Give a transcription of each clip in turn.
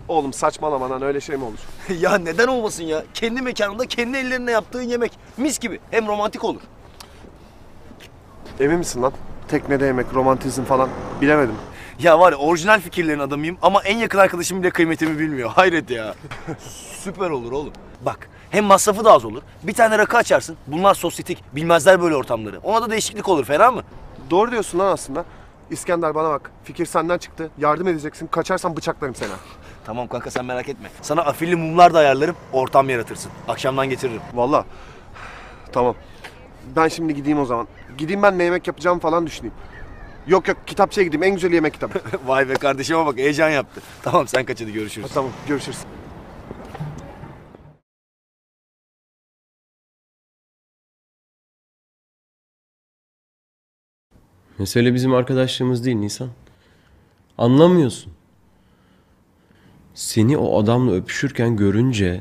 Oğlum saçmalamadan öyle şey mi olur? Ya neden olmasın ya? Kendi mekanında kendi ellerine yaptığın yemek. Mis gibi. Hem romantik olur. Emin misin lan? Teknede yemek, romantizm falan bilemedim. Ya var ya, orijinal fikirlerin adamıyım ama en yakın arkadaşım bile kıymetimi bilmiyor. Hayret ya. Süper olur oğlum. Bak, hem masrafı da az olur. Bir tane rakı açarsın. Bunlar sosyetik. Bilmezler böyle ortamları. Ona da değişiklik olur. Fena mı? Doğru diyorsun lan aslında. İskender bana bak. Fikir senden çıktı. Yardım edeceksin. Kaçarsan bıçaklarım seni. Tamam kanka, sen merak etme. Sana afilli mumlar da ayarlarım. Ortam yaratırsın. Akşamdan getiririm. Vallahi. Tamam. Ben şimdi gideyim o zaman. Gideyim ben ne yemek yapacağımı falan düşüneyim. Yok yok, kitapçıya gideyim. En güzel yemek kitabı. Vay be, kardeşime bak, heyecan yaptı. Tamam, sen kaç, hadi görüşürüz. Tamam, görüşürüz. Mesele bizim arkadaşlığımız değil Nisan. Anlamıyorsun. Seni o adamla öpüşürken görünce...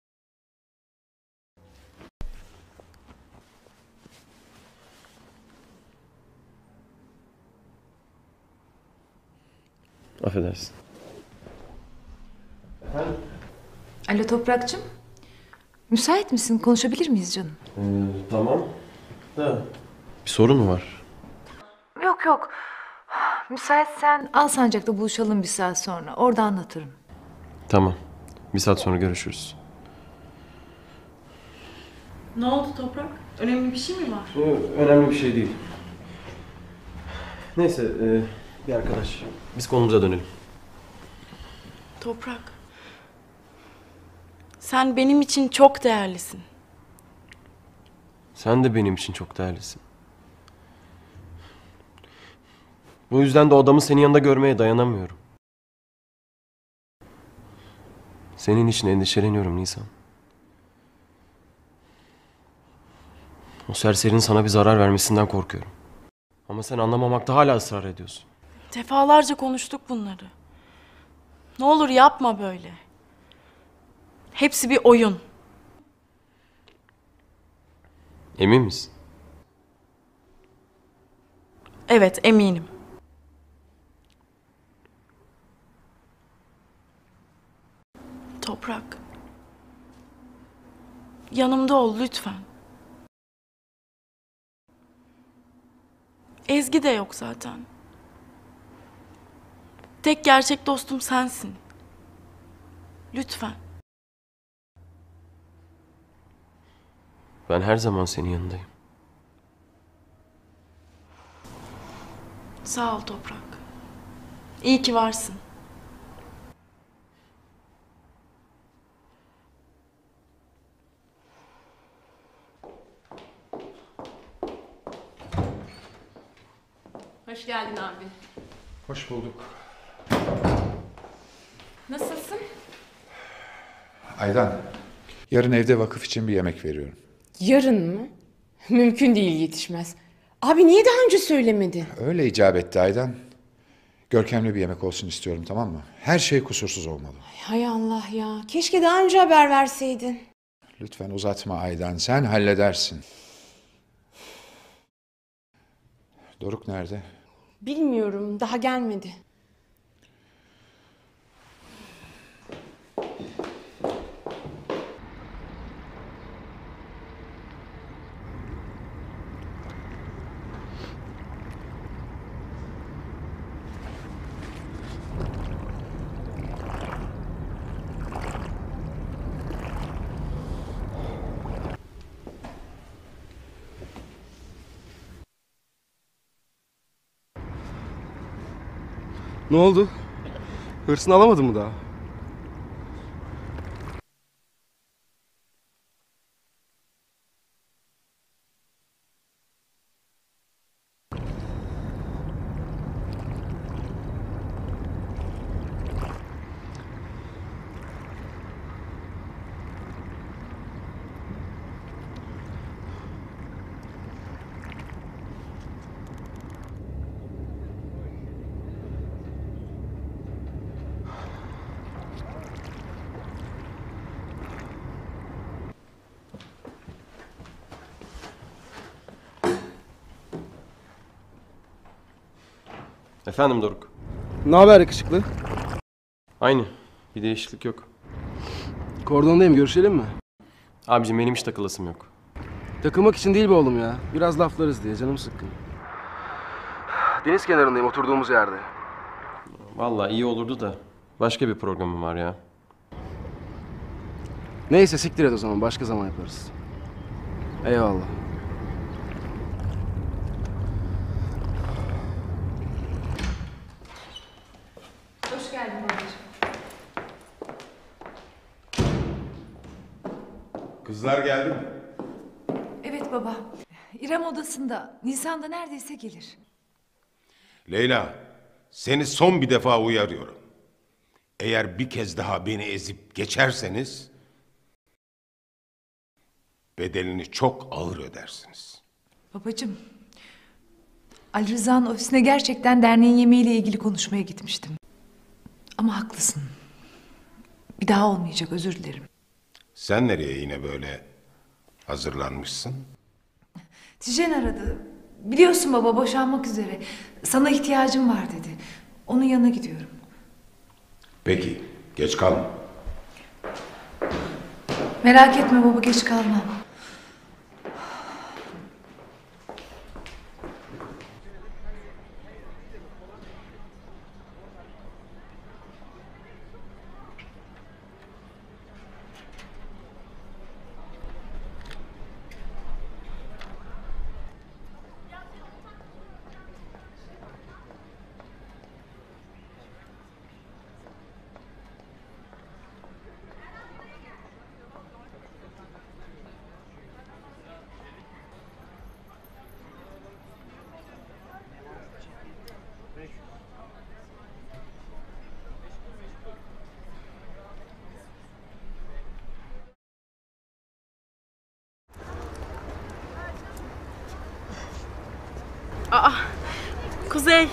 Affedersin. Alo Toprak'cığım. Müsait misin? Konuşabilir miyiz canım? Tamam. Da. Bir sorun mu var? Yok yok. Müsaitsen Alsancak'ta buluşalım bir saat sonra. Orada anlatırım. Tamam. Bir saat sonra görüşürüz. Ne oldu Toprak? Önemli bir şey mi var? Önemli bir şey değil. Neyse, bir arkadaş. Biz konumuza dönelim. Toprak. Sen benim için çok değerlisin. Sen de benim için çok değerlisin. Bu yüzden de odamı senin yanında görmeye dayanamıyorum. Senin için endişeleniyorum Nisan. O serserinin sana bir zarar vermesinden korkuyorum. Ama sen anlamamakta hala ısrar ediyorsun. Defalarca konuştuk bunları. Ne olur yapma böyle. Hepsi bir oyun. Emin misin? Evet, eminim. Toprak. Yanımda ol lütfen. Ezgi de yok zaten. Tek gerçek dostum sensin. Lütfen. Ben her zaman senin yanındayım. Sağ ol Toprak. İyi ki varsın. Hoş geldin abi. Hoş bulduk. Nasılsın? Aydan, yarın evde vakıf için bir yemek veriyorum. Yarın mı? Mümkün değil, yetişmez. Abi niye daha önce söylemedin? Öyle icap etti Aydan. Görkemli bir yemek olsun istiyorum, tamam mı? Her şey kusursuz olmalı. Hay Allah ya. Keşke daha önce haber verseydin. Lütfen uzatma Aydan, sen halledersin. Doruk nerede? Bilmiyorum, daha gelmedi. Ne oldu? Hırsını alamadın mı daha? Efendim Doruk. Ne haber yakışıklı? Aynı. Bir değişiklik yok. Kordondayım, görüşelim mi? Abicim benim hiç takılasım yok. Takılmak için değil be oğlum ya. Biraz laflarız diye, canım sıkkın. Deniz kenarındayım, oturduğumuz yerde. Vallahi iyi olurdu da başka bir programım var ya. Neyse siktir et o zaman, başka zaman yaparız. Eyvallah. Hoş geldin babacığım. Kızlar geldi mi? Evet baba. İrem odasında. Nisan'da neredeyse gelir. Leyla, seni son bir defa uyarıyorum. Eğer bir kez daha beni ezip geçerseniz bedelini çok ağır ödersiniz. Babacığım. Ali Rıza'nın ofisine gerçekten derneğin yemeğiyle ilgili konuşmaya gitmiştim. Ama haklısın. Bir daha olmayacak, özür dilerim. Sen nereye yine böyle hazırlanmışsın? Tijen aradı. Biliyorsun baba, boşanmak üzere. Sana ihtiyacım var dedi. Onun yanına gidiyorum. Peki, geç kalma. Merak etme baba, geç kalmam. Aa, Kuzey.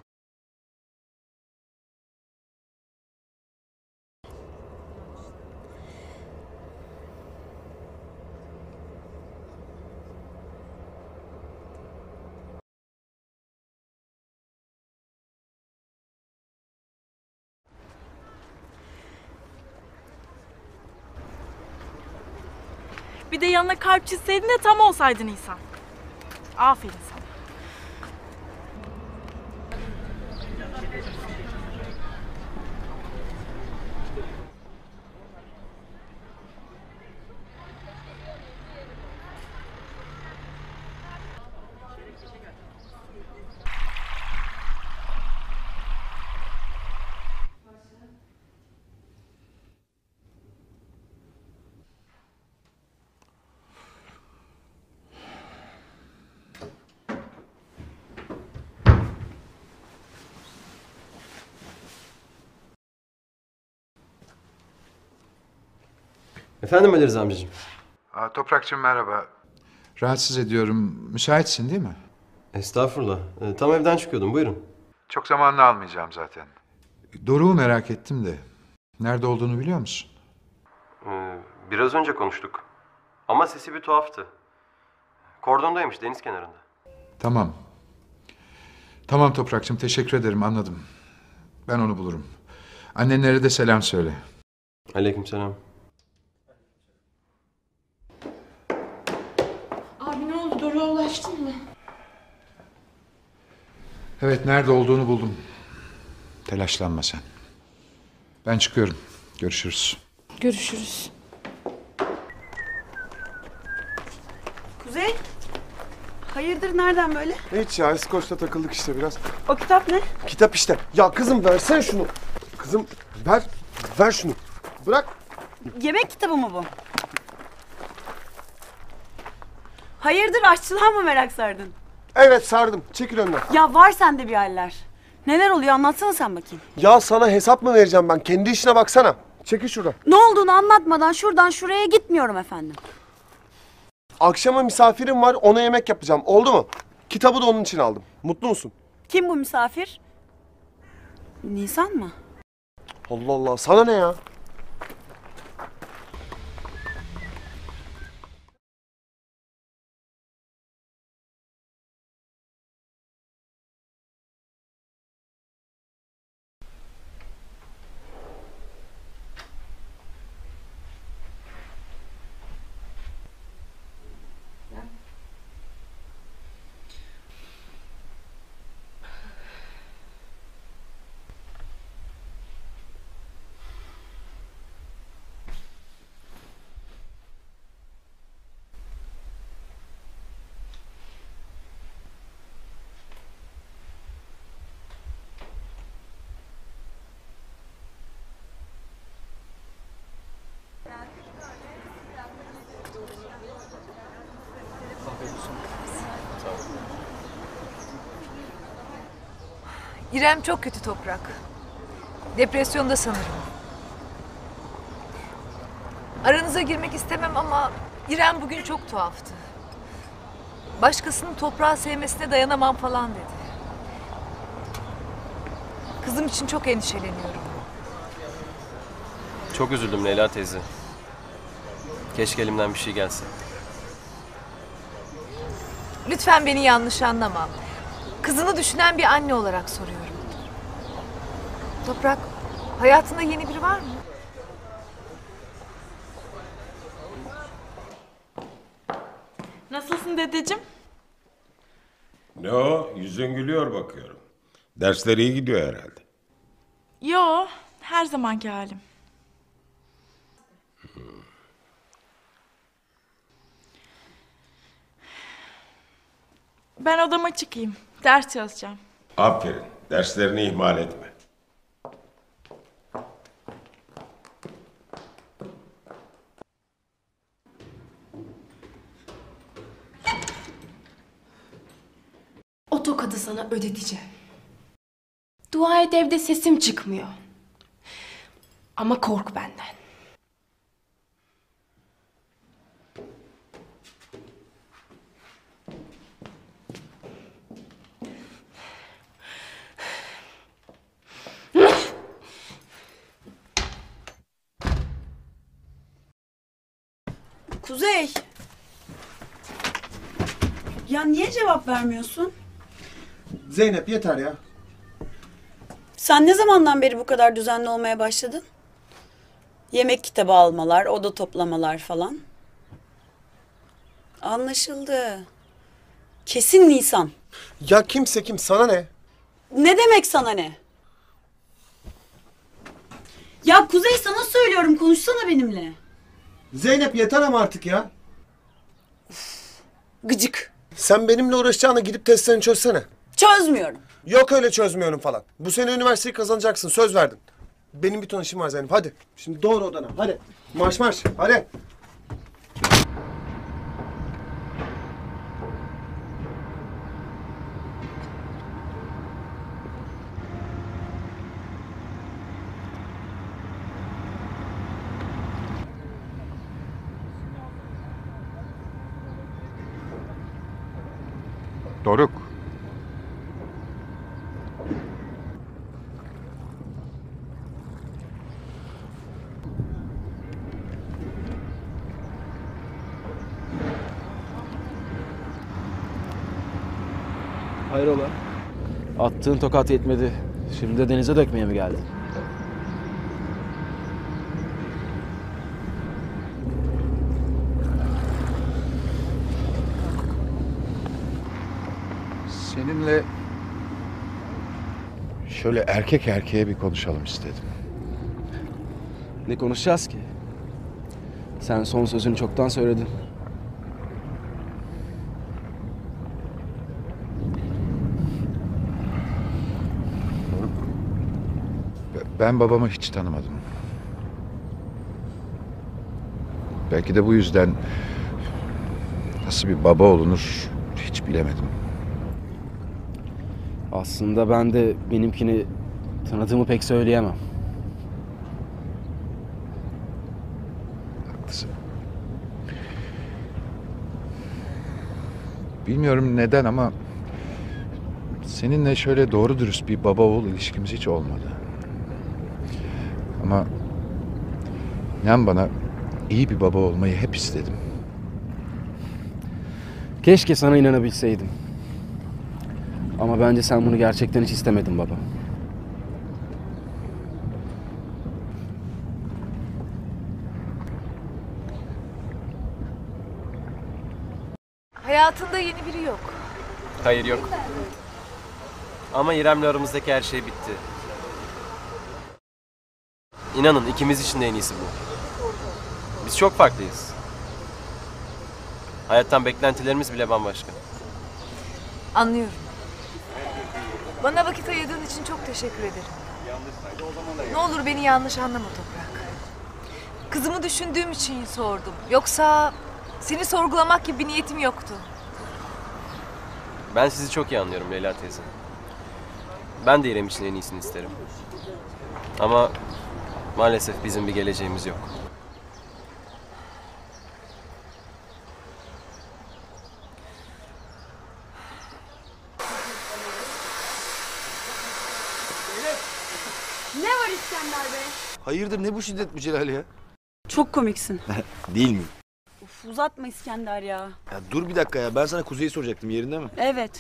Bir de yanına kalp çizseydin de tam olsaydın Nisan. Aferin sana. Efendim Ali Rıza amcacığım. Toprakçığım merhaba. Rahatsız ediyorum. Müsaitsin değil mi? Estağfurullah. Tam evden çıkıyordum, buyurun. Çok zamanını almayacağım zaten. Doruk'u merak ettim de. Nerede olduğunu biliyor musun? Biraz önce konuştuk. Ama sesi bir tuhaftı. Kordondaymış, deniz kenarında. Tamam. Tamam Toprakçığım, teşekkür ederim, anladım. Ben onu bulurum. Annenlere de selam söyle. Aleykümselam. Abi ne oldu, Doruk'a ulaştın mı? Evet, nerede olduğunu buldum. Telaşlanma sen. Ben çıkıyorum. Görüşürüz. Görüşürüz. Kuzey, hayırdır nereden böyle? Hiç ya, İskoç'ta takıldık işte biraz. O kitap ne? Kitap işte. Ya kızım versene şunu. Kızım ver şunu. Bırak. Yemek kitabı mı bu? Hayırdır aşçılığa mı merak sardın? Evet sardım. Çekil önden. Ya var sende bir haller. Neler oluyor anlatsana sen bakayım. Ya sana hesap mı vereceğim ben? Kendi işine baksana. Çekil şuradan. Ne olduğunu anlatmadan şuradan şuraya gitmiyorum efendim. Akşama misafirim var, ona yemek yapacağım. Oldu mu? Kitabı da onun için aldım. Mutlu musun? Kim bu misafir? Nisan mı? Allah Allah, sana ne ya? İrem çok kötü Toprak. Depresyonda sanırım. Aranıza girmek istemem ama İrem bugün çok tuhaftı. Başkasının toprağı sevmesine dayanamam falan dedi. Kızım için çok endişeleniyorum. Çok üzüldüm Leyla teyze. Keşke elimden bir şey gelse. Lütfen beni yanlış anlama. Kızını düşünen bir anne olarak soruyorum. Toprak, hayatında yeni biri var mı? Nasılsın dedeciğim? Ne o? Yüzün gülüyor bakıyorum. Dersler iyi gidiyor herhalde. Yo, her zamanki halim. Ben odama çıkayım. Ders çalışacağım. Aferin. Derslerini ihmal etme. O tokadı sana ödeteceğim. Dua et evde sesim çıkmıyor. Ama kork benden. Kuzey. Ya niye cevap vermiyorsun? Zeynep yeter ya. Sen ne zamandan beri bu kadar düzenli olmaya başladın? Yemek kitabı almalar, oda toplamalar falan. Anlaşıldı. Kesin Nisan. Ya kimse kim sana ne? Ne demek sana ne? Ya Kuzey sana söylüyorum, konuşsana benimle. Zeynep yeter ama artık ya. Gıcık. Sen benimle uğraşacağına gidip testlerini çözsene. Çözmüyorum. Yok öyle çözmüyorum falan. Bu sene üniversiteyi kazanacaksın, söz verdin. Benim bir ton işim var Zeynep, hadi. Şimdi doğru odana, hadi. Marş marş, hadi. Doruk. Hayrola? Attığın tokat yetmedi. Şimdi de denize dökmeye mi geldin? Seninle şöyle erkek erkeğe bir konuşalım istedim. Ne konuşacağız ki? Sen son sözünü çoktan söyledin. Ben babamı hiç tanımadım. Belki de bu yüzden nasıl bir baba olunur hiç bilemedim. Aslında ben de benimkini tanıdığımı pek söyleyemem. Haklısın. Bilmiyorum neden ama seninle şöyle doğru dürüst bir baba oğul ilişkimiz hiç olmadı. Ama inan bana iyi bir baba olmayı hep istedim. Keşke sana inanabilseydim. Ama bence sen bunu gerçekten hiç istemedin baba. Hayatında yeni biri yok. Hayır yok. Ama İrem'le aramızdaki her şey bitti. İnanın ikimiz için de en iyisi bu. Biz çok farklıyız. Hayattan beklentilerimiz bile bambaşka. Anlıyorum. Bana vakit ayırdığın için çok teşekkür ederim. Ne olur beni yanlış anlama Toprak. Kızımı düşündüğüm için sordum. Yoksa seni sorgulamak gibi bir niyetim yoktu. Ben sizi çok iyi anlıyorum Leyla teyze. Ben de İrem için en iyisini isterim. Ama maalesef bizim bir geleceğimiz yok. Ne var İskender Bey? Hayırdır ne bu şiddet bu Celal ya? Çok komiksin. Değil mi? Uf, uzatma İskender ya. Ya dur bir dakika ya, ben sana Kuzey'i soracaktım, yerinde mi? Evet.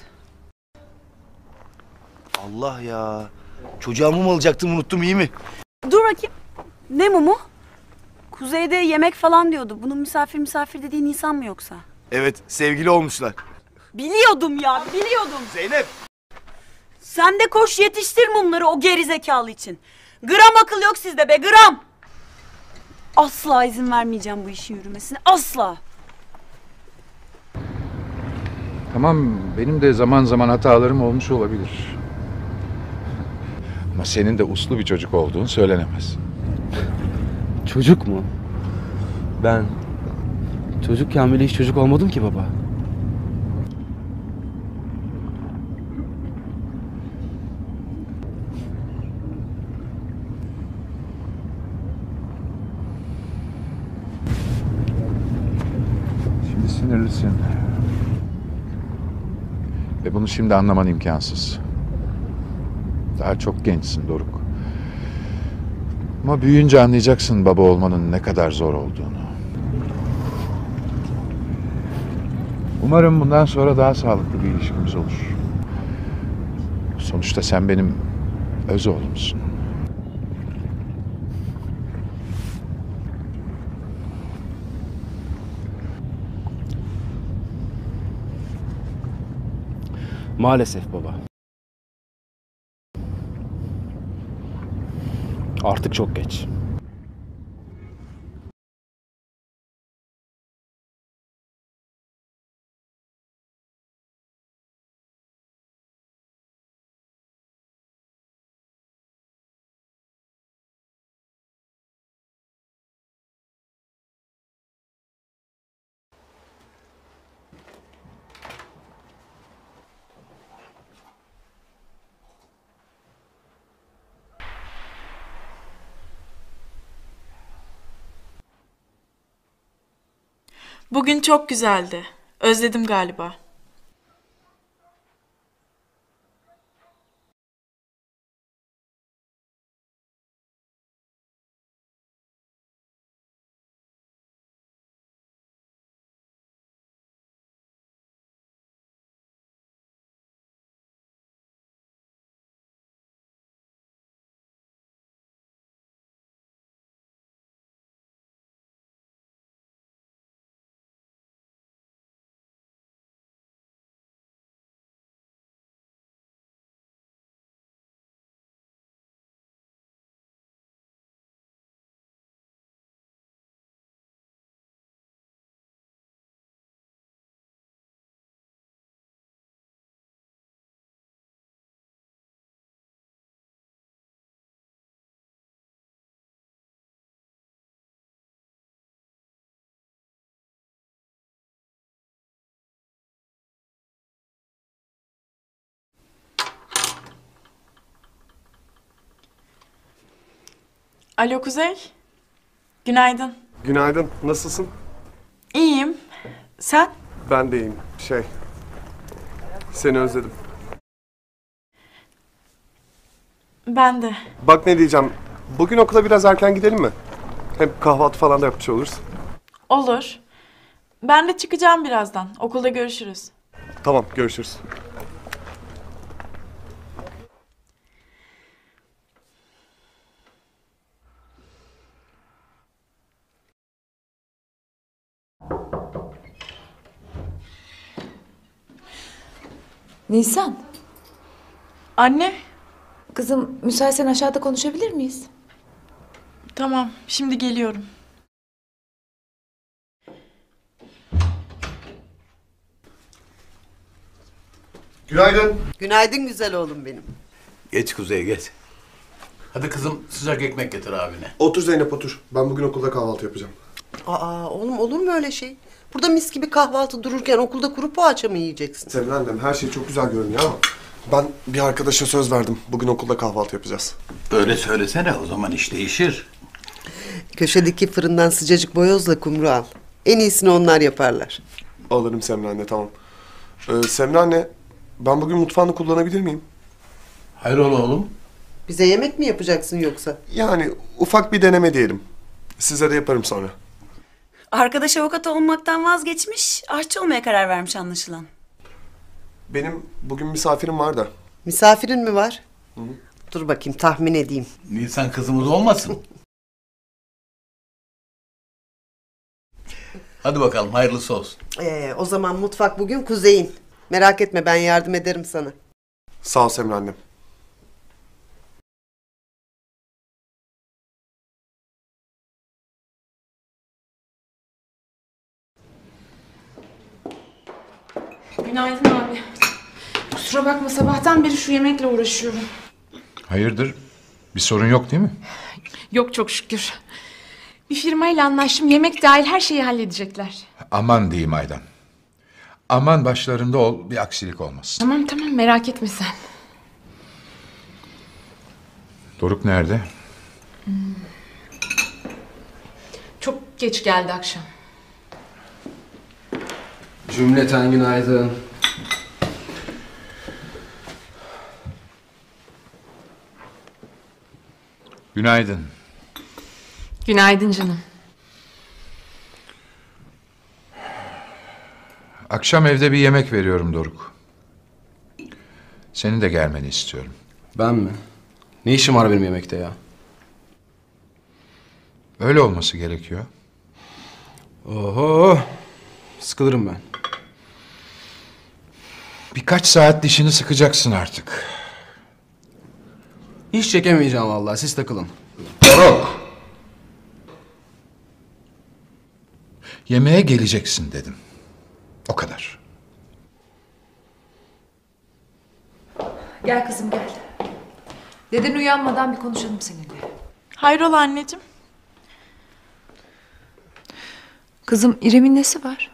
Allah ya. Çocuğa mum alacaktım, unuttum, iyi mi? Dur bakayım. Ne mumu? Kuzey'de yemek falan diyordu. Bunun misafir dediğin insan mı yoksa? Evet, sevgili olmuşlar. Biliyordum ya, biliyordum. Zeynep! Sen de koş yetiştir mumları o gerizekalı için. Gram akıl yok sizde be, gram. Asla izin vermeyeceğim bu işin yürümesine, asla. Tamam, benim de zaman zaman hatalarım olmuş olabilir. Ama senin de uslu bir çocuk olduğun söylenemez. Çocuk mu? Ben çocukken bile hiç çocuk olmadım ki baba. Şimdi sinirlisin. Ve bunu şimdi anlaman imkansız. Daha çok gençsin Doruk. Ama büyüyünce anlayacaksın baba olmanın ne kadar zor olduğunu. Umarım bundan sonra daha sağlıklı bir ilişkimiz olur. Sonuçta sen benim öz oğlumsun. Maalesef baba. Artık çok geç. Bugün çok güzeldi. Özledim galiba. Alo Kuzey. Günaydın. Günaydın. Nasılsın? İyiyim. Sen? Ben de iyiyim. Seni özledim. Ben de. Bak ne diyeceğim. Bugün okula biraz erken gidelim mi? Hem kahvaltı falan da yapmış oluruz. Olur. Ben de çıkacağım birazdan. Okulda görüşürüz. Tamam, görüşürüz. Nisan, Anne. kızım müsaitsen aşağıda konuşabilir miyiz? Tamam, şimdi geliyorum. Günaydın. Günaydın güzel oğlum benim. Geç Kuzey, geç. Hadi kızım sıcak ekmek getir abine. Otur Zeynep otur. Ben bugün okulda kahvaltı yapacağım. Aa oğlum olur mu öyle şey? Burada mis gibi kahvaltı dururken okulda kuru poğaça mı yiyeceksin? Senin annem her şey çok güzel görünüyor ama Ben bir arkadaşa söz verdim. Bugün okulda kahvaltı yapacağız. Öyle söylesene, o zaman iş değişir. Köşedeki fırından sıcacık boyozla kumru al. En iyisini onlar yaparlar. Alırım Semra anne, tamam. Semra anne, ben bugün mutfağını kullanabilir miyim? Hayrola oğlum? Bize yemek mi yapacaksın yoksa? Yani ufak bir deneme diyelim. Size de yaparım sonra. Arkadaş avukat olmaktan vazgeçmiş, aşçı olmaya karar vermiş anlaşılan. Benim bugün misafirim var da. Misafirin mi var? Hı. Dur bakayım tahmin edeyim. Nisan kızımız olmasın? Hadi bakalım, hayırlısı olsun. O zaman mutfak bugün Kuzey'in. Merak etme, ben yardım ederim sana. Sağ ol Semra annem. Günaydın abi. Kusura bakma, sabahtan beri şu yemekle uğraşıyorum. Hayırdır? Bir sorun yok değil mi? Yok çok şükür. Bir firmayla anlaştım, yemek dahil her şeyi halledecekler. Aman diyeyim Aydan. Aman başlarında ol, bir aksilik olmasın. Tamam merak etme sen. Doruk nerede? Çok geç geldi akşam. Cümleten günaydın. Günaydın. Günaydın canım. Akşam evde bir yemek veriyorum Doruk. Senin de gelmeni istiyorum. Ben mi? Ne işim var benim yemekte ya? Öyle olması gerekiyor. Oho! Sıkılırım ben. Birkaç saat dişini sıkacaksın artık. Hiç çekemeyeceğim vallahi, siz takılın. Doruk! Yemeğe geleceksin dedim. O kadar. Gel kızım gel. Deden uyanmadan bir konuşalım seninle. Hayrola anneciğim? Kızım İrem'in nesi var?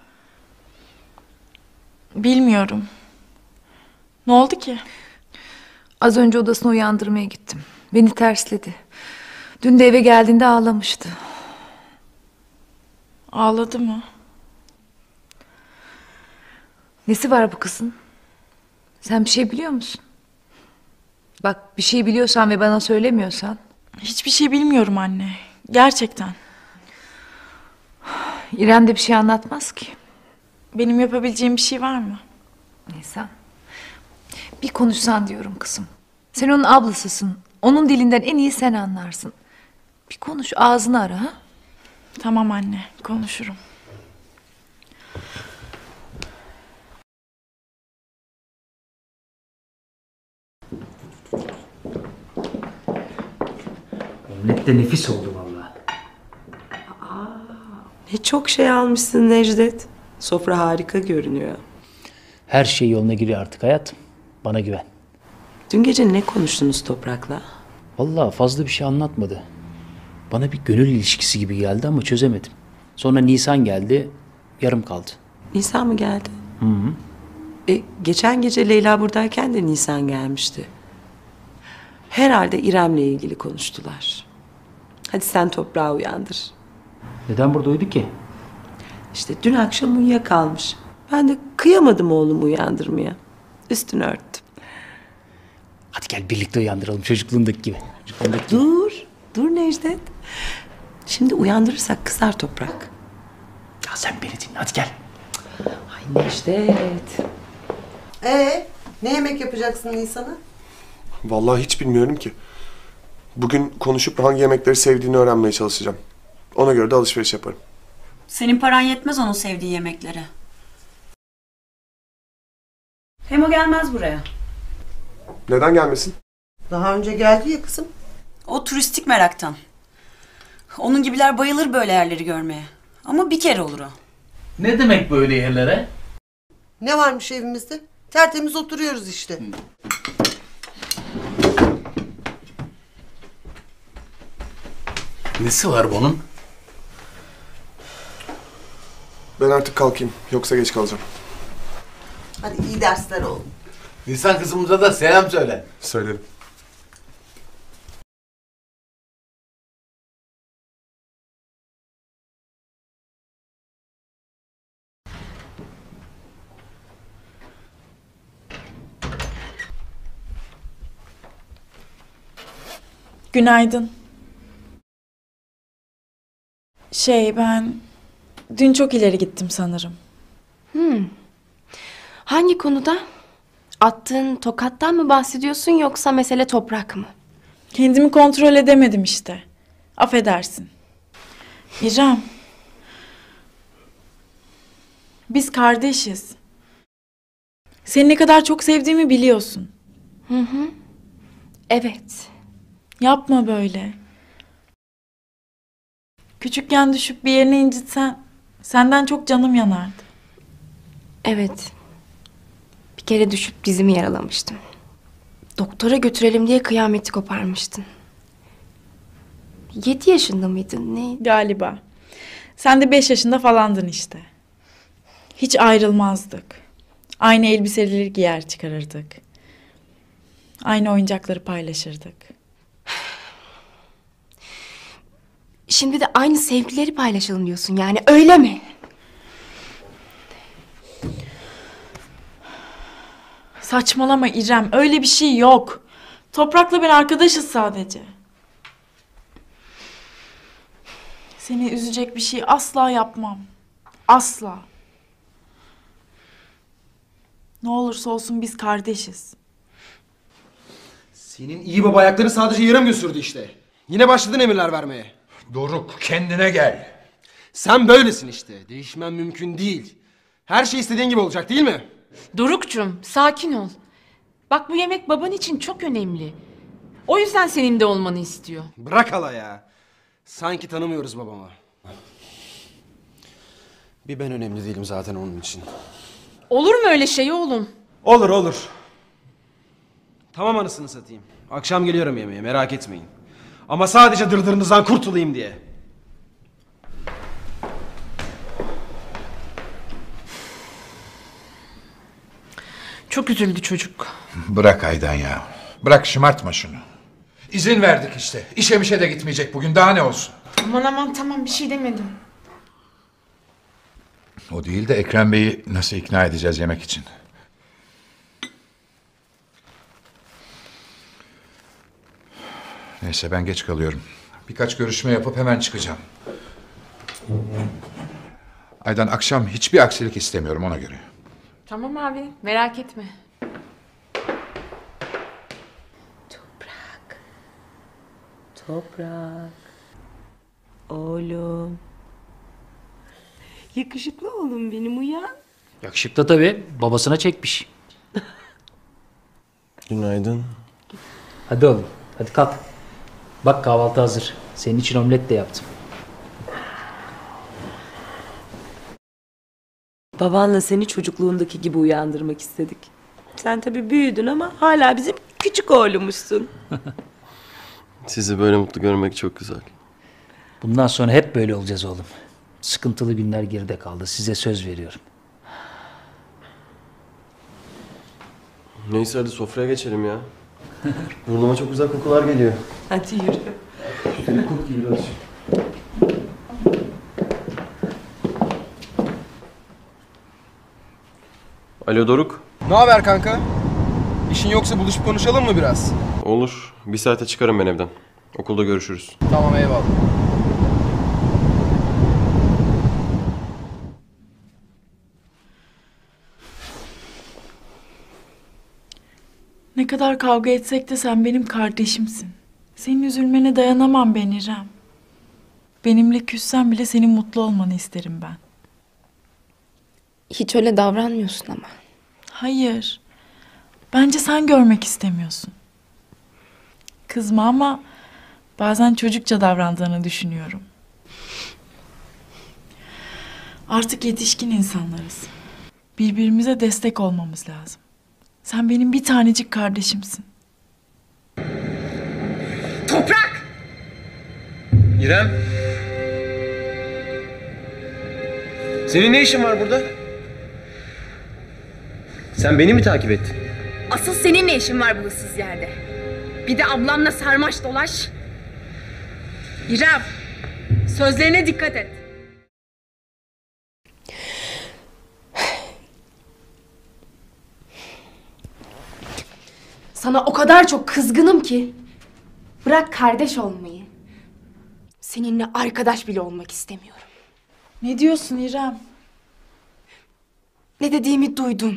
Bilmiyorum. Ne oldu ki? Az önce odasını uyandırmaya gittim. Beni tersledi. Dün de eve geldiğinde ağlamıştı. Ağladı mı? Nesi var bu kızın? Sen bir şey biliyor musun? Bak bir şey biliyorsan ve bana söylemiyorsan. Hiçbir şey bilmiyorum anne. Gerçekten. İrem de bir şey anlatmaz ki. Benim yapabileceğim bir şey var mı? Nisan. Bir konuşsan diyorum kızım. Sen onun ablasısın. Onun dilinden en iyi sen anlarsın. Bir konuş, ağzını ara ha. Tamam anne, konuşurum. Omlet de nefis oldu vallahi. Ne çok şey almışsın Necdet. Sofra harika görünüyor. Her şey yoluna giriyor artık hayatım. Bana güven. Dün gece ne konuştunuz Toprak'la? Vallahi fazla bir şey anlatmadı. Bana bir gönül ilişkisi gibi geldi ama çözemedim. Sonra Nisan geldi, yarım kaldı. Nisan mı geldi? Hı hı. Geçen gece Leyla buradayken de Nisan gelmişti. Herhalde İrem'le ilgili konuştular. Hadi sen Toprağı uyandır. Neden burada uyudu ki? İşte dün akşam uyuyakalmış. Ben de kıyamadım oğlumu uyandırmaya. Üstünü örttüm. Hadi gel birlikte uyandıralım çocukluğundaki gibi. Dur Necdet. Şimdi uyandırırsak kızar Toprak. Ya sen beni dinle hadi gel. Ay Necdet. Ne yemek yapacaksın Nisan'a? Vallahi hiç bilmiyorum ki. Bugün konuşup hangi yemekleri sevdiğini öğrenmeye çalışacağım. Ona göre de alışveriş yaparım. Senin paran yetmez onun sevdiği yemeklere. Hem o gelmez buraya. Neden gelmesin? Daha önce geldi ya kızım. O turistik meraktan. Onun gibiler bayılır böyle yerleri görmeye. Ama bir kere olur o. Ne demek böyle yerlere? Ne varmış evimizde? Tertemiz oturuyoruz işte. Nesi var bunun? Ben artık kalkayım. Yoksa geç kalacağım. Hadi iyi dersler oğlum. Nisan kızımıza da selam söyle. Söylerim. Günaydın. Ben dün çok ileri gittim sanırım. Hangi konuda? Attığın tokattan mı bahsediyorsun yoksa mesele toprak mı? Kendimi kontrol edemedim işte. Affedersin. İrem. Biz kardeşiz. Seni ne kadar çok sevdiğimi biliyorsun. Hı. Evet. Yapma böyle. Küçükken düşüp bir yerini incitsen senden çok canım yanardı. Evet. Bir kere düşüp dizimi yaralamıştım. Doktora götürelim diye kıyameti koparmıştın. 7 yaşında mıydın? Ne? Galiba. Sen de 5 yaşında falandın işte. Hiç ayrılmazdık. Aynı elbiseleri giyer çıkarırdık. Aynı oyuncakları paylaşırdık. Şimdi de aynı sevgileri paylaşalım diyorsun yani, öyle mi? Saçmalama İrem, öyle bir şey yok. Toprak'la ben arkadaşız sadece. Seni üzecek bir şey asla yapmam. Asla. Ne olursa olsun biz kardeşiz. Senin iyi baba ayakları sadece yere mi götürdü işte? Yine başladın emirler vermeye. Doruk, kendine gel. Sen böylesin işte. Değişmen mümkün değil. Her şey istediğin gibi olacak değil mi? Doruk'cum sakin ol. Bak bu yemek baban için çok önemli. O yüzden senin de olmanı istiyor. Bırak hala ya. Sanki tanımıyoruz babamı. Bir ben önemli değilim zaten onun için. Olur mu öyle şey oğlum? Olur olur. Tamam anasını satayım. Akşam geliyorum yemeğe, merak etmeyin. Ama sadece dırdırınızdan kurtulayım diye. Çok üzüldü çocuk. Bırak Aydan ya. Bırak, şımartma şunu. İzin verdik işte. İşe mişe de gitmeyecek bugün, daha ne olsun. Aman tamam, bir şey demedim. O değil de Ekrem Bey'i nasıl ikna edeceğiz yemek için? Neyse, ben geç kalıyorum. Birkaç görüşme yapıp hemen çıkacağım. Aydan, akşam hiçbir aksilik istemiyorum, ona göre. Tamam abi, merak etme. Toprak. Oğlum. Yakışıklı oğlum benim, uyan. Yakışıklı tabii. Babasına çekmiş. Günaydın. Hadi oğlum. Hadi kalk. Bak kahvaltı hazır. Senin için omlet de yaptım. Babanla seni çocukluğundaki gibi uyandırmak istedik. Sen tabii büyüdün ama hala bizim küçük oğlumuzsun. Sizi böyle mutlu görmek çok güzel. Bundan sonra hep böyle olacağız oğlum. Sıkıntılı günler geride kaldı. Size söz veriyorum. Neyse hadi sofraya geçelim ya. Burnuma çok güzel kokular geliyor. Hadi yürü. Üstelik kurt gibi biraz. Alo Doruk. Ne haber kanka? İşin yoksa buluşup konuşalım mı biraz? Olur. Bir saate çıkarım ben evden. Okulda görüşürüz. Tamam, eyvallah. Ne kadar kavga etsek de sen benim kardeşimsin. Senin üzülmene dayanamam ben İrem. Benimle küssen bile senin mutlu olmanı isterim ben. Hiç öyle davranmıyorsun ama. Hayır. Bence sen görmek istemiyorsun. Kızma ama bazen çocukça davrandığını düşünüyorum. Artık yetişkin insanlarız. Birbirimize destek olmamız lazım. Sen benim bir tanecik kardeşimsin. Toprak! İrem. Senin ne işin var burada? Sen beni mi takip ettin? Asıl senin ne işin var bu ıssız yerde? Bir de ablamla sarmaş dolaş. İrem, sözlerine dikkat et. Sana o kadar çok kızgınım ki. Bırak kardeş olmayı. Seninle arkadaş bile olmak istemiyorum. Ne diyorsun İrem? Ne dediğimi duydun.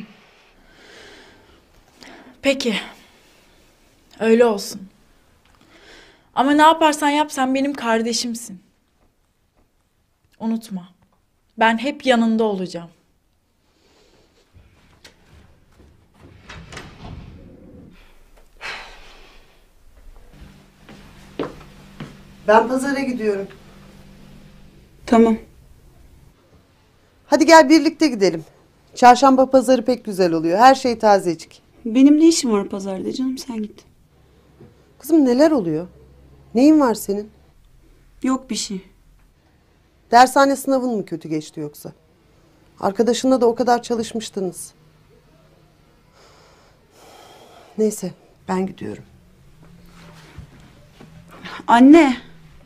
Peki. Öyle olsun. Ama ne yaparsan yap sen benim kardeşimsin. Unutma. Ben hep yanında olacağım. Ben pazara gidiyorum. Tamam. Hadi gel birlikte gidelim. Çarşamba pazarı pek güzel oluyor. Her şey tazecik. Benim ne işim var pazarda canım, sen git. Kızım neler oluyor? Neyin var senin? Yok bir şey. Dershane sınavın mı kötü geçti yoksa? Arkadaşınla da o kadar çalışmıştınız. Neyse ben gidiyorum. Anne.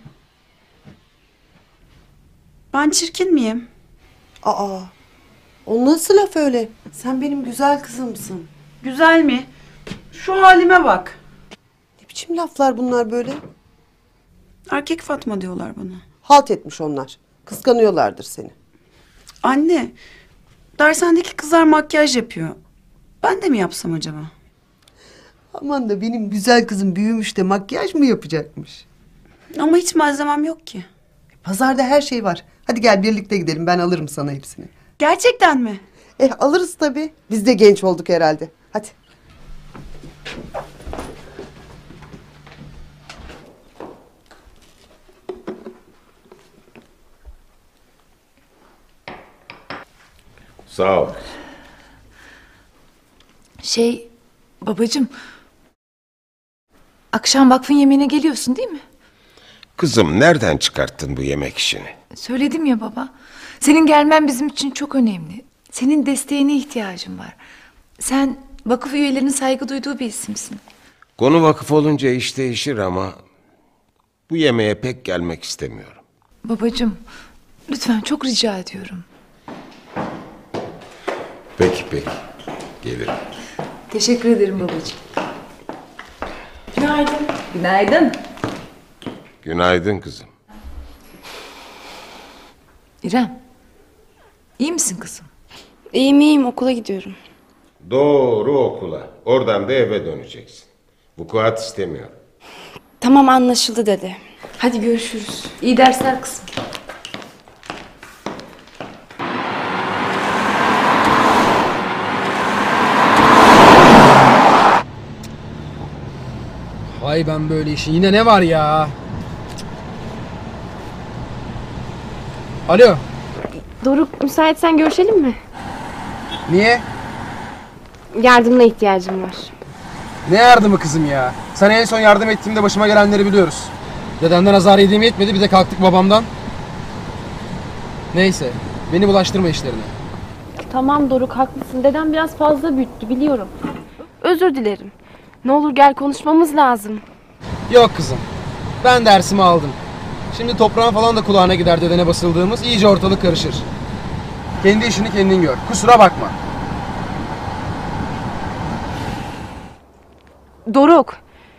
Ben çirkin miyim? Aa, o nasıl laf öyle? Sen benim güzel kızımsın. Güzel mi? Şu halime bak. Ne biçim laflar bunlar böyle? Erkek Fatma diyorlar bana. Halt etmiş onlar. Kıskanıyorlardır seni. Anne, dershanedeki kızlar makyaj yapıyor. Ben de mi yapsam acaba? Aman da benim güzel kızım büyümüş de makyaj mı yapacakmış? Ama hiç malzemem yok ki. Pazarda her şey var. Hadi gel birlikte gidelim, ben alırım sana hepsini. Gerçekten mi? Alırız tabii. Biz de genç olduk herhalde. Hadi. Sağ ol. Babacığım. Akşam vakfın yemeğine geliyorsun değil mi? Kızım nereden çıkarttın bu yemek işini? Söyledim ya baba. Senin gelmen bizim için çok önemli. Senin desteğine ihtiyacım var. Sen vakıf üyelerinin saygı duyduğu bir isimsin. Konu vakıf olunca iş değişir ama bu yemeğe pek gelmek istemiyorum. Babacığım, lütfen çok rica ediyorum. Peki. Gelirim. Teşekkür ederim babacığım. Günaydın. Günaydın. Günaydın kızım. İrem, iyi misin kızım? İyiyim okula gidiyorum. Doğru okula. Oradan da eve döneceksin. Vukuat istemiyorum. Tamam anlaşıldı dede. Hadi görüşürüz. İyi dersler kızım. Vay ben böyle işin. Yine ne var ya? Alo. Doruk müsaitsen görüşelim mi? Niye? Yardımına ihtiyacım var. Ne yardımı kızım ya? Sana en son yardım ettiğimde başıma gelenleri biliyoruz. Dedemden azar yediğim yetmedi, bir de kalktık babamdan. Neyse, beni bulaştırma işlerine. Tamam Doruk haklısın. Dedem biraz fazla büyüttü biliyorum. Özür dilerim. Ne olur gel konuşmamız lazım. Yok kızım, ben dersimi aldım. Şimdi toprağın falan da kulağına gider dedene basıldığımız, iyice ortalık karışır. Kendi işini kendin gör, kusura bakma. Doruk.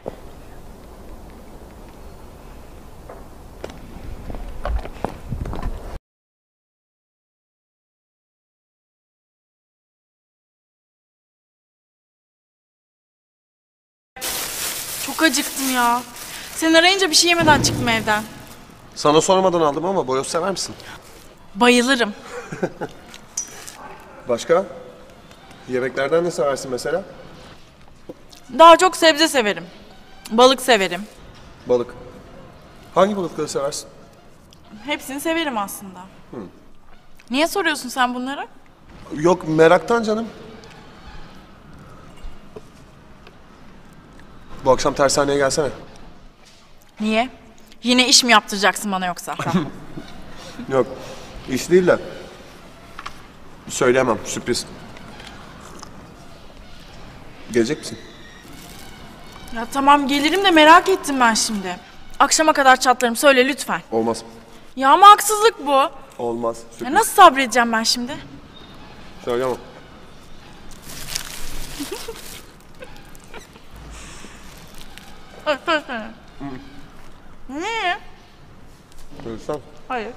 Çok acıktım ya. Sen arayınca bir şey yemeden çıktım evden. Sana sormadan aldım ama boyoz sever misin? Bayılırım. Başka? Yemeklerden ne seversin mesela? Daha çok sebze severim. Balık severim. Balık. Hangi balıkları seversin? Hepsini severim aslında. Niye soruyorsun sen bunları? Yok meraktan canım. Bu akşam tersaneye gelsene. Niye? Yine iş mi yaptıracaksın bana yoksa? Yok. İş değil de. Söyleyemem. Sürpriz. Gelecek misin? Ya tamam gelirim de merak ettim ben şimdi. Akşama kadar çatlarım, söyle lütfen. Olmaz. Ya ama haksızlık bu. Olmaz. Ya nasıl sabredeceğim ben şimdi? Söylemem. Niye? Söylesem. Hayır.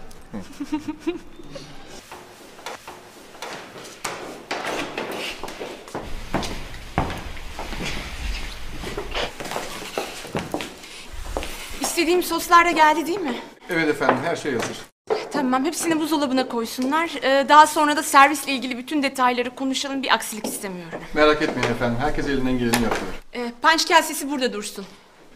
İstediğim soslar da geldi değil mi? Evet efendim, her şey hazır. Tamam, hepsini buzdolabına koysunlar. Daha sonra da servisle ilgili bütün detayları konuşalım. Bir aksilik istemiyorum. Merak etmeyin efendim, herkes elinden geleni yapıyor. Punch kasesi burada dursun.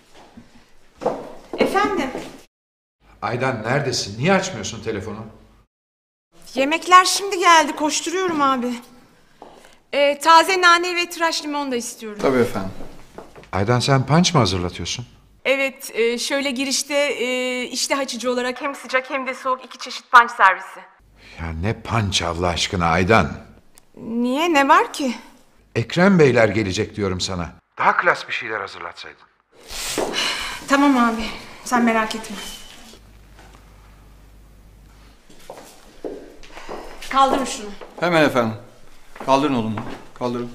Efendim? Aydan neredesin? Niye açmıyorsun telefonu? Yemekler şimdi geldi. Koşturuyorum abi. Taze nane ve tıraş limon da istiyorum. Tabii efendim. Aydan sen punch mı hazırlatıyorsun? Evet, şöyle girişte iştah açıcı olarak hem sıcak hem de soğuk 2 çeşit punch servisi. Ya ne punch Allah aşkına Aydan? Niye? Ne var ki? Ekrem Beyler gelecek diyorum sana. Daha klas bir şeyler hazırlatsaydın. Tamam abi. Sen merak etme. Kaldırın şunu. Hemen efendim. Kaldırın oğlum. Kaldırın.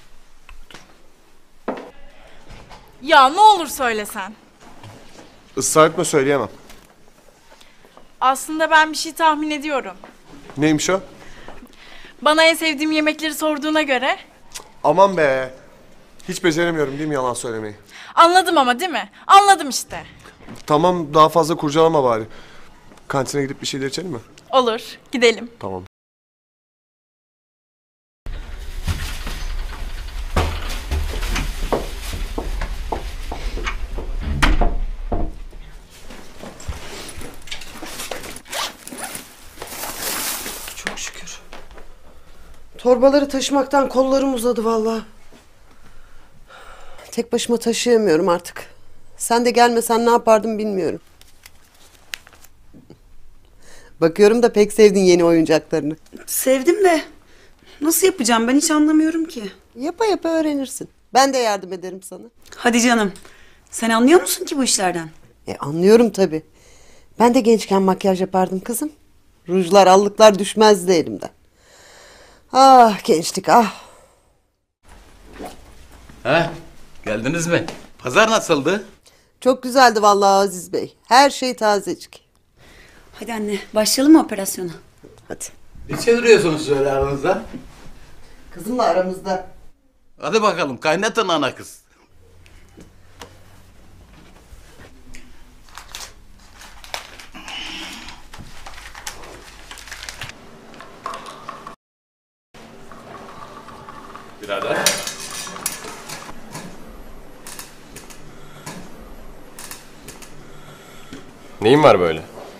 Ya ne olur söylesen. Israr etme, söyleyemem. Aslında ben bir şey tahmin ediyorum. Neymiş o? Bana en sevdiğim yemekleri sorduğuna göre. Aman be. Hiç beceremiyorum değil mi yalan söylemeyi? Anladım ama değil mi? Anladım işte. Tamam, daha fazla kurcalama bari. Kantine gidip bir şeyler içelim mi? Olur, gidelim. Tamam. Çok şükür. Torbaları taşımaktan kollarım uzadı vallahi. Tek başıma taşıyamıyorum artık. Sen de gelmesen ne yapardım bilmiyorum. Bakıyorum da pek sevdin yeni oyuncaklarını. Sevdim de nasıl yapacağım ben hiç anlamıyorum ki. Yapa yapa öğrenirsin. Ben de yardım ederim sana. Hadi canım. Sen anlıyor musun ki bu işlerden? Anlıyorum tabii. Ben de gençken makyaj yapardım kızım. Rujlar, allıklar düşmezdi elimden. Ah gençlik ah. Ha, geldiniz mi? Pazar nasıldı? Çok güzeldi vallahi Aziz Bey. Her şey tazecik. Hadi anne başlayalım mı operasyona? Hadi. Ne çeviriyorsunuz öyle aranızda? Kızımla aramızda. Hadi bakalım kaynatın ana kız. Birader. Neyin var böyle?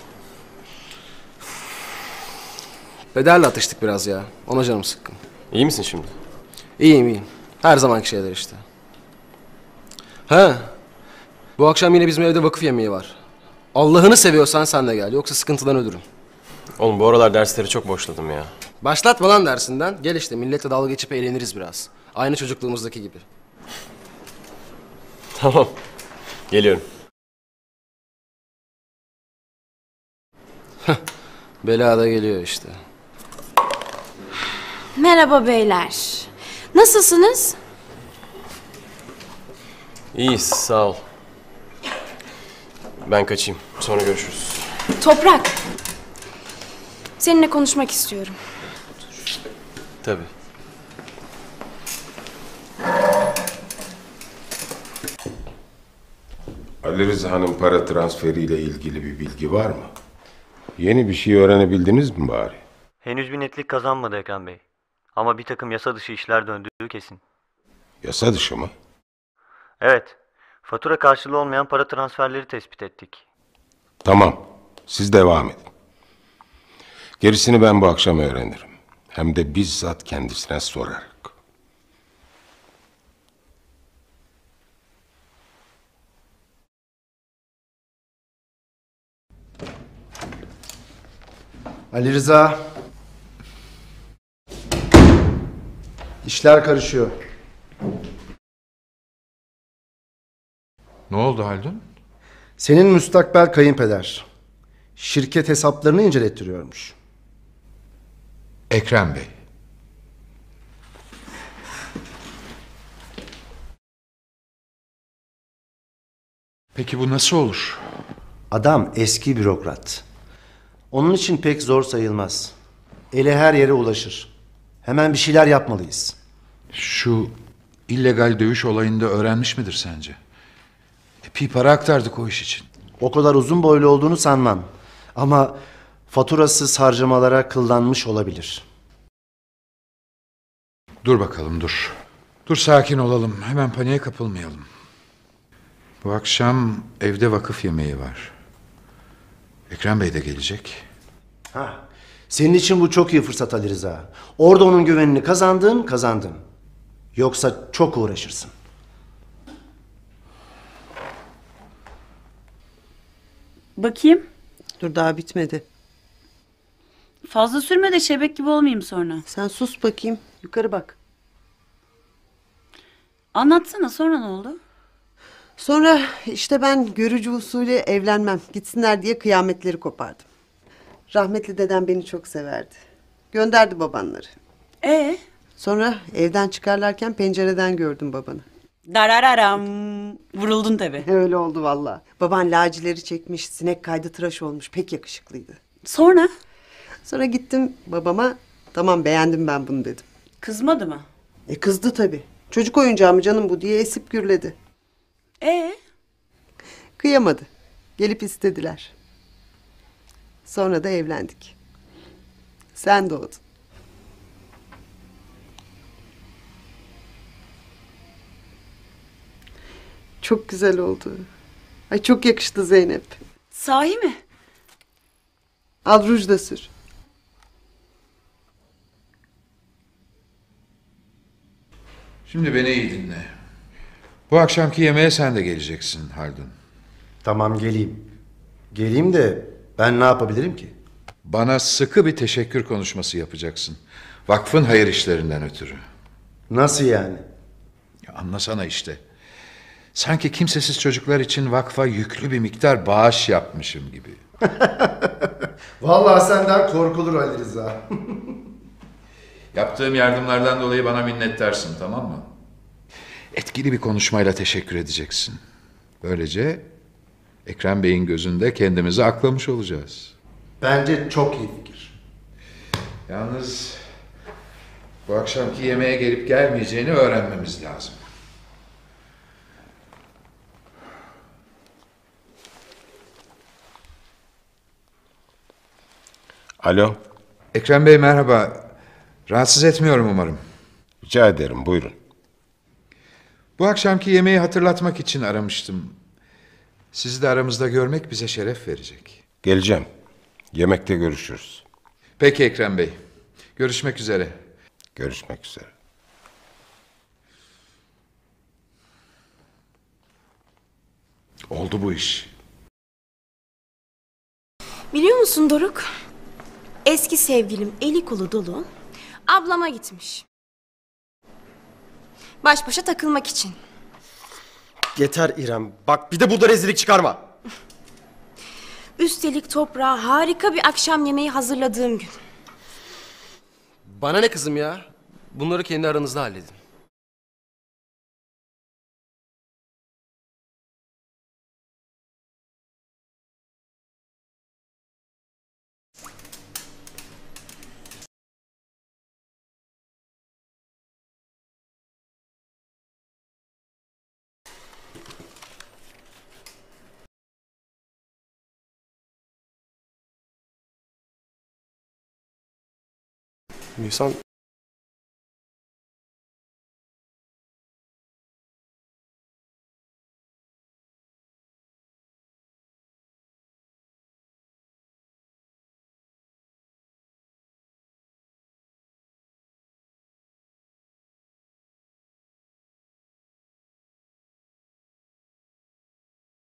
Pederle atıştık biraz ya. Ona canım sıkkın. İyi misin şimdi? İyiyim iyiyim. Her zamanki şeyler işte. Ha. Bu akşam yine bizim evde vakıf yemeği var. Allah'ını seviyorsan sen de gel. Yoksa sıkıntıdan ölürüm. Oğlum bu aralar dersleri çok boşladım ya. Başlatma lan dersinden. Gel işte milletle dalga geçip eğleniriz biraz. Aynı çocukluğumuzdaki gibi. Tamam. Geliyorum. Bela da geliyor işte. Merhaba beyler. Nasılsınız? İyiyiz, sağ ol. Ben kaçayım. Sonra görüşürüz. Toprak. Seninle konuşmak istiyorum. Tabii. Ali Rıza'nın para transferiyle ilgili bir bilgi var mı? Yeni bir şey öğrenebildiniz mi bari? Henüz bir netlik kazanmadı Ekrem Bey. Ama bir takım yasa dışı işler döndüğü kesin. Yasa dışı mı? Evet, fatura karşılığı olmayan para transferleri tespit ettik. Tamam, siz devam edin. Gerisini ben bu akşam öğrenirim. Hem de bizzat kendisine sorarak. Ali Rıza. İşler karışıyor. Ne oldu Haldun? Senin müstakbel kayınpeder şirket hesaplarını incelettiriyormuş. Ekrem Bey. Peki bu nasıl olur? Adam eski bürokrat. Onun için pek zor sayılmaz. Eli her yere ulaşır. Hemen bir şeyler yapmalıyız. Şu illegal dövüş olayında öğrenmiş midir sence? Epey para aktardık o iş için. O kadar uzun boylu olduğunu sanmam. Ama faturasız harcamalara kıllanmış olabilir. Dur bakalım dur. Dur sakin olalım. Hemen paniğe kapılmayalım. Bu akşam evde vakıf yemeği var. Ekrem Bey de gelecek. Senin için bu çok iyi fırsat Ali Rıza. Orada onun güvenini kazandın. Yoksa çok uğraşırsın. Bakayım. Dur daha bitmedi. Fazla sürme de şebek gibi olmayayım sonra. Sen sus bakayım. Yukarı bak. Anlatsana, sonra ne oldu? Sonra işte ben görücü usulü evlenmem, gitsinler diye kıyametleri kopardım. Rahmetli dedem beni çok severdi. Gönderdi babanları. Sonra evden çıkarlarken pencereden gördüm babanı. Darararam. Vuruldun tabii. Öyle oldu vallahi. Baban lacileri çekmiş, sinek kaydı tıraş olmuş. Pek yakışıklıydı. Sonra? Sonra gittim babama, tamam beğendim ben bunu dedim. Kızmadı mı? Kızdı tabii. Çocuk oyuncağı mı canım bu diye esip gürledi. Kıyamadı. Gelip istediler. Sonra da evlendik. Sen doğdun. Çok güzel oldu. Ay çok yakıştı Zeynep. Sahi mi? Al ruj da sür. Şimdi beni iyi dinle. Bu akşamki yemeğe sen de geleceksin Haldun. Tamam geleyim. Geleyim de ben ne yapabilirim ki? Bana sıkı bir teşekkür konuşması yapacaksın. Vakfın hayır işlerinden ötürü. Nasıl yani? Ya anlasana işte. Sanki kimsesiz çocuklar için vakfa yüklü bir miktar bağış yapmışım gibi. Vallahi senden korkulur Ali Rıza. Yaptığım yardımlardan dolayı bana minnettarsın, tamam mı? Etkili bir konuşmayla teşekkür edeceksin. Böylece Ekrem Bey'in gözünde kendimizi aklamış olacağız. Bence çok iyi fikir. Yalnız bu akşamki yemeğe gelip gelmeyeceğini öğrenmemiz lazım. Alo. Ekrem Bey merhaba. Rahatsız etmiyorum umarım. Rica ederim, buyurun. Bu akşamki yemeği hatırlatmak için aramıştım. Sizi de aramızda görmek bize şeref verecek. Geleceğim. Yemekte görüşürüz. Peki Ekrem Bey. Görüşmek üzere. Görüşmek üzere. Oldu bu iş. Biliyor musun Doruk? Eski sevgilim eli kolu dolu ablama gitmiş. Baş başa takılmak için. Yeter İrem. Bak bir de burada rezillik çıkarma. Üstelik toprağa harika bir akşam yemeği hazırladığım gün. Bana ne kızım ya? Bunları kendi aranızda halledin. Nisan